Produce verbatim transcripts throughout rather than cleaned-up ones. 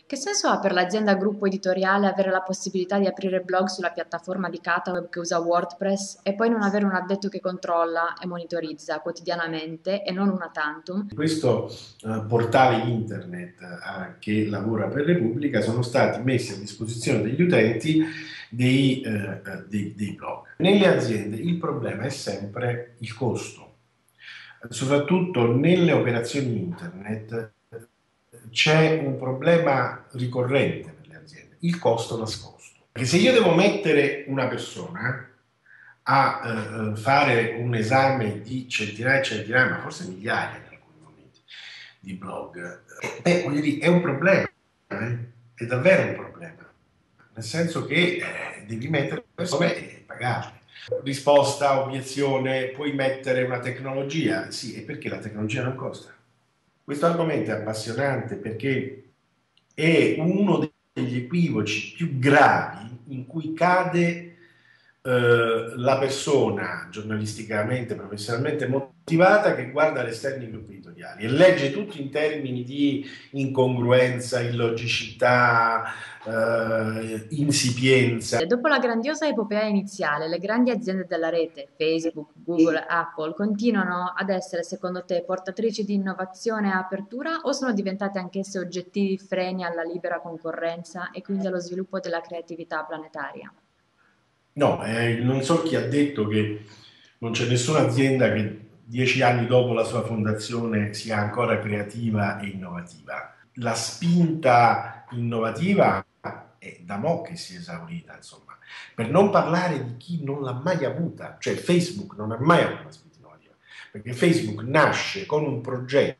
Che senso ha per l'azienda gruppo editoriale avere la possibilità di aprire blog sulla piattaforma di Cataweb che usa WordPress e poi non avere un addetto che controlla e monitorizza quotidianamente e non una tantum? Questo eh, portale internet eh, che lavora per Repubblica sono stati messi a disposizione degli utenti dei, eh, eh, dei, dei blog. Nelle aziende il problema è sempre il costo, soprattutto nelle operazioni internet c'è un problema ricorrente per le aziende, il costo nascosto. Perché se io devo mettere una persona a eh, fare un esame di centinaia e centinaia, ma forse migliaia in alcuni momenti, di blog, eh, beh, voglio dire, è un problema, eh? È davvero un problema, nel senso che eh, devi mettere persone e pagarle. Risposta, obiezione, puoi mettere una tecnologia? Sì, e perché la tecnologia non costa? Questo argomento è appassionante perché è uno degli equivoci più gravi in cui cade eh, la persona giornalisticamente, professionalmente motivata che guarda l'esterno gruppi editoriali e legge tutto in termini di incongruenza, illogicità, eh, insipienza. E dopo la grandiosa epopea iniziale, le grandi aziende della rete, Facebook, Google, Apple, continuano ad essere, secondo te, portatrici di innovazione e apertura o sono diventate anch'esse oggettivi freni alla libera concorrenza e quindi allo sviluppo della creatività planetaria? No, eh, non so chi ha detto che non c'è nessuna azienda che dieci anni dopo la sua fondazione sia ancora creativa e innovativa. La spinta innovativa è da mo' che si è esaurita, insomma. Per non parlare di chi non l'ha mai avuta, cioè Facebook non ha mai avuto una spinta innovativa, perché Facebook nasce con un progetto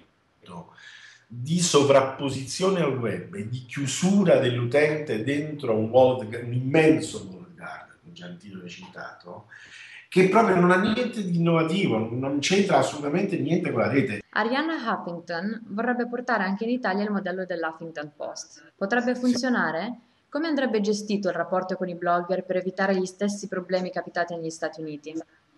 di sovrapposizione al web e di chiusura dell'utente dentro un, walled, un immenso walled garden, già il titolo citato, che proprio non ha niente di innovativo, non c'entra assolutamente niente con la rete. Arianna Huffington vorrebbe portare anche in Italia il modello dell'Huffington Post. Potrebbe Sì. funzionare? Come andrebbe gestito il rapporto con i blogger per evitare gli stessi problemi capitati negli Stati Uniti?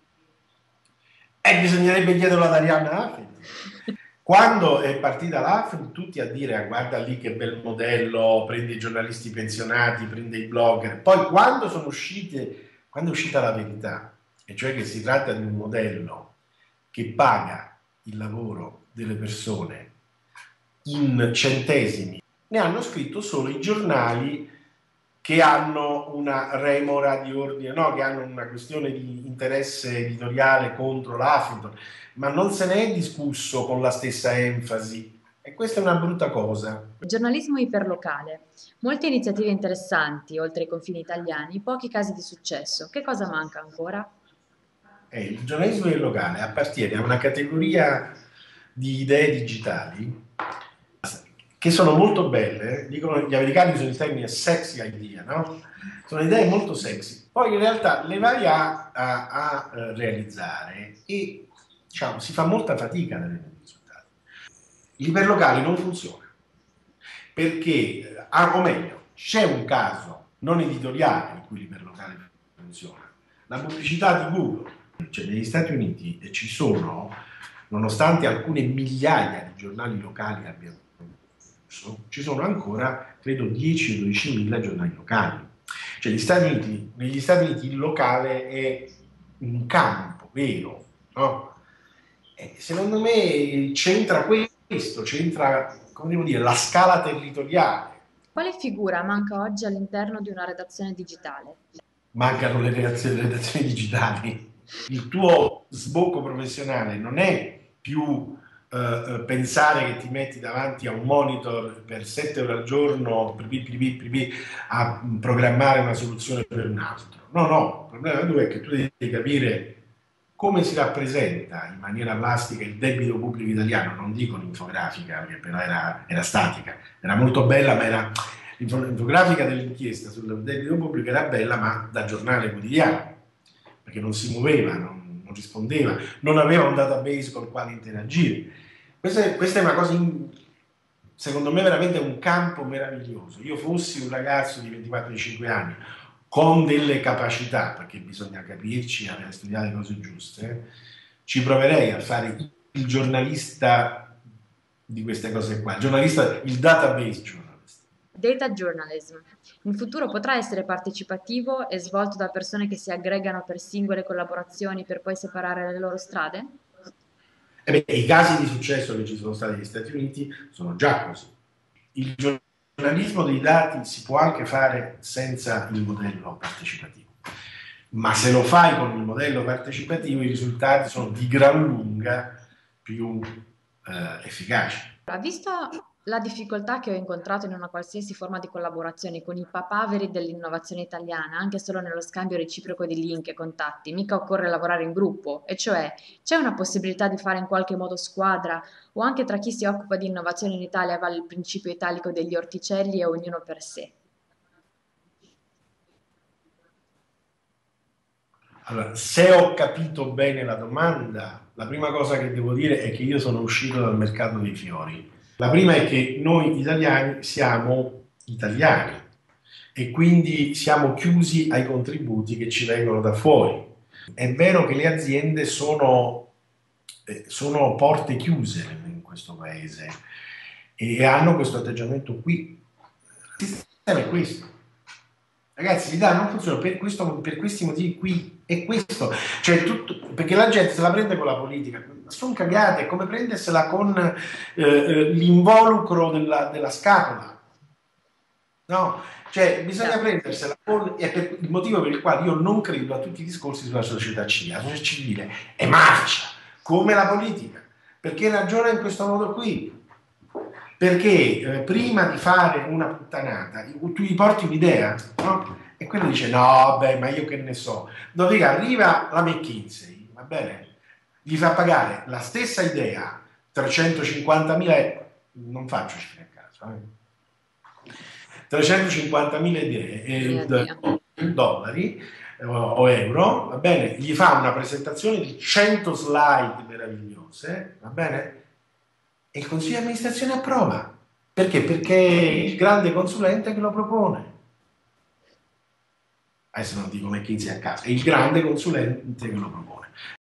E bisognerebbe chiederlo ad Arianna Huffington. Quando è partita l'Huffington, tutti a dire: ah, guarda lì che bel modello, prende i giornalisti pensionati, prende i blogger. Poi quando sono uscite, quando è uscita la verità, e cioè che si tratta di un modello che paga il lavoro delle persone in centesimi, ne hanno scritto solo i giornali che hanno una remora di ordine, no, che hanno una questione di interesse editoriale contro l'Huffington, ma non se ne è discusso con la stessa enfasi, e questa è una brutta cosa. Giornalismo iperlocale. Molte iniziative interessanti, oltre i confini italiani, pochi casi di successo. Che cosa manca ancora? Eh, il giornalismo del locale appartiene a una categoria di idee digitali che sono molto belle, dicono gli americani usano il termine sexy idea, no? Sono idee molto sexy, poi in realtà le vai a, a, a eh, realizzare e diciamo, si fa molta fatica ad avere dei risultati. L'iperlocale non funziona perché, ah, o meglio, c'è un caso non editoriale in cui l'iperlocale funziona, la pubblicità di Google. Cioè, negli Stati Uniti ci sono, nonostante alcune migliaia di giornali locali abbiano chiuso, ci sono ancora, credo, dieci o dodici mila giornali locali. Cioè, gli Stati Uniti, negli Stati Uniti il locale è un campo vero, no? E secondo me c'entra questo, c'entra, come devo dire, la scala territoriale. Quale figura manca oggi all'interno di una redazione digitale? Mancano le redazioni, le redazioni digitali. Il tuo sbocco professionale non è più eh, pensare che ti metti davanti a un monitor per sette ore al giorno pripi, pripi, pripi, a programmare una soluzione per un altro. No, no, il problema due è che tu devi capire come si rappresenta in maniera plastica il debito pubblico italiano, non dico l'infografica, perché però era, era statica, era molto bella, ma era l'infografica dell'inchiesta sul debito pubblico era bella, ma da giornale quotidiano, perché non si muoveva, non, non rispondeva, non aveva un database con il quale interagire. Questa è, questa è una cosa, in, secondo me, veramente un campo meraviglioso. Io fossi un ragazzo di ventiquattro venticinque anni, con delle capacità, perché bisogna capirci, avere studiato le cose giuste, ci proverei a fare il giornalista di queste cose qua, il giornalista, il database journalist. Data journalism. In futuro potrà essere partecipativo e svolto da persone che si aggregano per singole collaborazioni per poi separare le loro strade? E beh, i casi di successo che ci sono stati negli Stati Uniti sono già così. Il giornalismo dei dati si può anche fare senza il modello partecipativo, ma se lo fai con il modello partecipativo i risultati sono di gran lunga più eh, efficaci. Ha visto la difficoltà che ho incontrato in una qualsiasi forma di collaborazione con i papaveri dell'innovazione italiana, anche solo nello scambio reciproco di link e contatti, mica occorre lavorare in gruppo, e cioè c'è una possibilità di fare in qualche modo squadra o anche tra chi si occupa di innovazione in Italia vale il principio italico degli orticelli e ognuno per sé. Allora, se ho capito bene la domanda, la prima cosa che devo dire è che io sono uscito dal mercato dei fiori. La prima è che noi italiani siamo italiani e quindi siamo chiusi ai contributi che ci vengono da fuori. È vero che le aziende sono, eh, sono porte chiuse in questo paese e hanno questo atteggiamento qui. Il sistema è questo. Ragazzi, l'Italia non funziona per, questo, per questi motivi qui, è questo, cioè tutto, perché la gente se la prende con la politica, sono cagate, è come prendersela con eh, eh, l'involucro della, della scapola, no? Cioè bisogna prendersela con, è per il motivo per il quale io non credo a tutti i discorsi sulla società civile, la società civile è marcia, come la politica, perché ragiona in questo modo qui. Perché eh, prima di fare una puttanata tu gli porti un'idea, no? E quello dice no, beh, ma io che ne so. Dopodiché arriva la McKinsey, va bene? Gli fa pagare la stessa idea, trecentocinquantamila euro, non faccio cifre a caso, eh? trecentocinquantamila idee, eh, dollari eh, o euro, va bene? Gli fa una presentazione di cento slide meravigliose, va bene? E il consiglio di amministrazione approva. Perché? Perché è il grande consulente che lo propone. Adesso non dico McKinsey a caso, è il grande consulente che lo propone.